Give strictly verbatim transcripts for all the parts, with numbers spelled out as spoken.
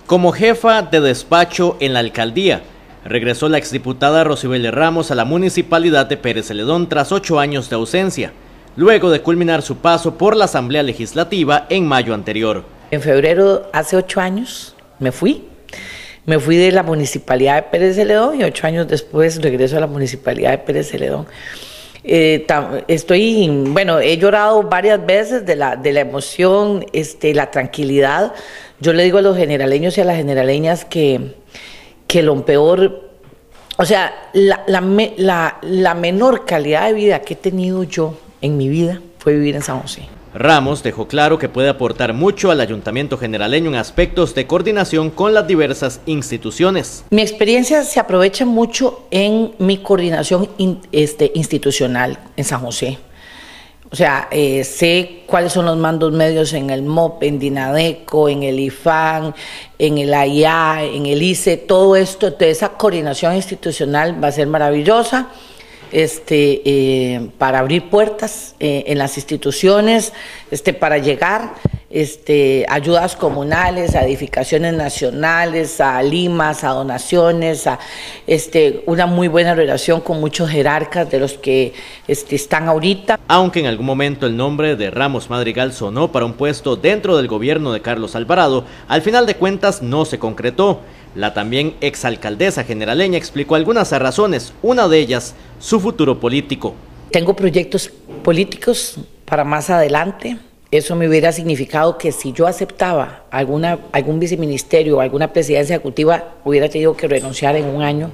Como jefa de despacho en la alcaldía, regresó la exdiputada Rosibel Ramos a la municipalidad de Pérez Celedón tras ocho años de ausencia, luego de culminar su paso por la Asamblea Legislativa en mayo anterior. En febrero, hace ocho años, me fui. Me fui de la municipalidad de Pérez Celedón y ocho años después regreso a la municipalidad de Pérez Celedón. Eh, estoy, bueno, he llorado varias veces de la, de la emoción, este, la tranquilidad. Yo le digo a los generaleños y a las generaleñas que, que lo peor, o sea, la, la, la, la menor calidad de vida que he tenido yo en mi vida fue vivir en San José. Ramos dejó claro que puede aportar mucho al ayuntamiento generaleño en aspectos de coordinación con las diversas instituciones. Mi experiencia se aprovecha mucho en mi coordinación in, este, institucional en San José. O sea, eh, sé cuáles son los mandos medios en el M O P, en Dinadeco, en el I F A N, en el A I A, en el I C E, todo esto, toda esa coordinación institucional va a ser maravillosa. Este, eh, para abrir puertas eh, en las instituciones, este, para llegar este, ayudas comunales, a edificaciones nacionales, a limas, a donaciones, a este, una muy buena relación con muchos jerarcas de los que este, están ahorita. Aunque en algún momento el nombre de Ramos Madrigal sonó para un puesto dentro del gobierno de Carlos Alvarado, al final de cuentas no se concretó. La también exalcaldesa generaleña explicó algunas razones, una de ellas, su futuro político. Tengo proyectos políticos para más adelante. Eso me hubiera significado que si yo aceptaba alguna, algún viceministerio o alguna presidencia ejecutiva, hubiera tenido que renunciar en un año,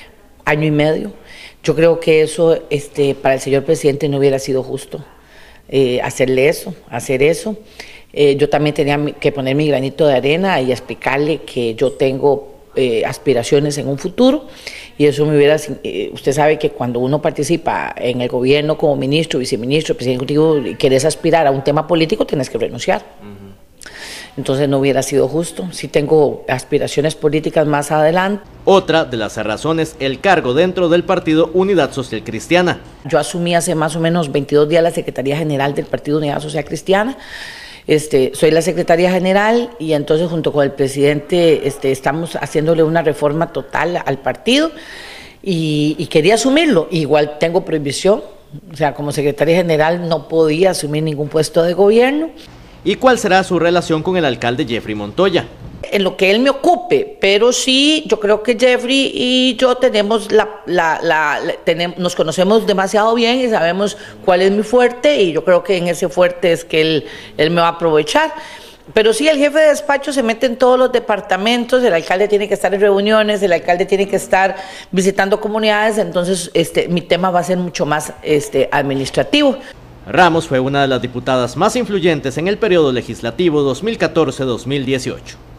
año y medio. Yo creo que eso este, para el señor presidente no hubiera sido justo, eh, hacerle eso, hacer eso. Eh, yo también tenía que poner mi granito de arena y explicarle que yo tengo eh, aspiraciones en un futuro, y eso me hubiera, eh, usted sabe que cuando uno participa en el gobierno como ministro, viceministro, presidente ejecutivo y quieres aspirar a un tema político, tienes que renunciar. Uh-huh. Entonces no hubiera sido justo. Sí tengo aspiraciones políticas más adelante. Otra de las razones, el cargo dentro del partido Unidad Social Cristiana. Yo asumí hace más o menos veintidós días la Secretaría General del Partido Unidad Social Cristiana. Este, soy la secretaria general y entonces junto con el presidente este, estamos haciéndole una reforma total al partido y, y quería asumirlo. Igual tengo prohibición, o sea, como secretaria general no podía asumir ningún puesto de gobierno. ¿Y cuál será su relación con el alcalde Jeffrey Montoya? En lo que él me ocupe, pero sí, yo creo que Jeffrey y yo tenemos la, la, la, la tenemos, nos conocemos demasiado bien y sabemos cuál es mi fuerte, y yo creo que en ese fuerte es que él, él me va a aprovechar. Pero sí, el jefe de despacho se mete en todos los departamentos, el alcalde tiene que estar en reuniones, el alcalde tiene que estar visitando comunidades, entonces este, mi tema va a ser mucho más este, administrativo. Ramos fue una de las diputadas más influyentes en el periodo legislativo dos mil catorce a dos mil dieciocho.